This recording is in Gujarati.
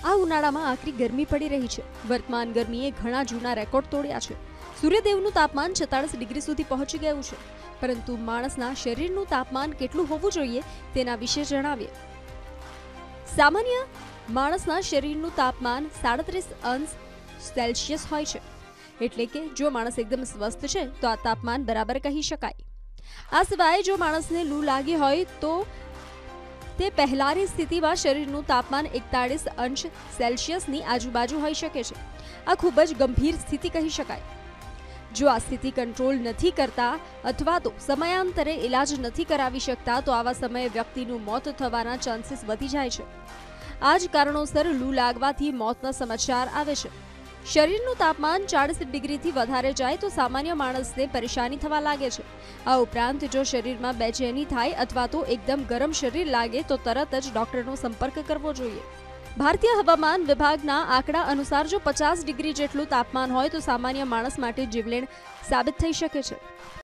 આ ઉનાળામાં આકરી ગરમી પડી રહી છે। વર્તમાન ગરમીએ ઘણા જૂના રેકોર્ડ તોડ્યા છે। સૂર્યદેવનું તાપમાન 46 ડિગ્રી સુધી પહોંચી ગયું છે, પરંતુ માણસના શરીરનું તાપમાન કેટલું હોવું જોઈએ તેના વિશે જણાવીએ। સામાન્ય માણસના શરીરનું તાપમાન 37°C હોય છે, એટલે કે જો માણસ એકદમ સ્વસ્થ છે તો આ તાપમાન બરાબર કહી શકાય। આ સિવાય જો માણસને લૂ લાગી હોય તો તે પહેલાની સ્થિતિમાં શરીરનું તાપમાન 41°C ની આજુબાજુ હોઈ શકે છે। આ ખૂબ જ ગંભીર સ્થિતિ કહી શકાય। જો આ સ્થિતિ કંટ્રોલ નથી કરતા અથવા તો સમયાંતરે ઇલાજ નથી કરાવી શકતા તો આવા સમયે વ્યક્તિનું મોત થવાના ચાન્સીસ વધી જાય છે। આ જ કારણોસર લૂ લાગવાથી મોતના સમાચાર આવે છે। શરીરનું તાપમાન 40 ડિગ્રીથી વધારે જાય તો સામાન્ય માણસને પરેશાની થવા લાગે છે। આ ઉપરાંત જો શરીરમાં બેચેની થાય અથવા તો એકદમ ગરમ શરીર લાગે તો તરત જ ડોક્ટરનો સંપર્ક કરવો જોઈએ। ભારતીય હવામાન વિભાગના આંકડા અનુસાર જો 50 ડિગ્રી જેટલું તાપમાન હોય તો સામાન્ય માણસ માટે જીવલેણ સાબિત થઈ શકે છે।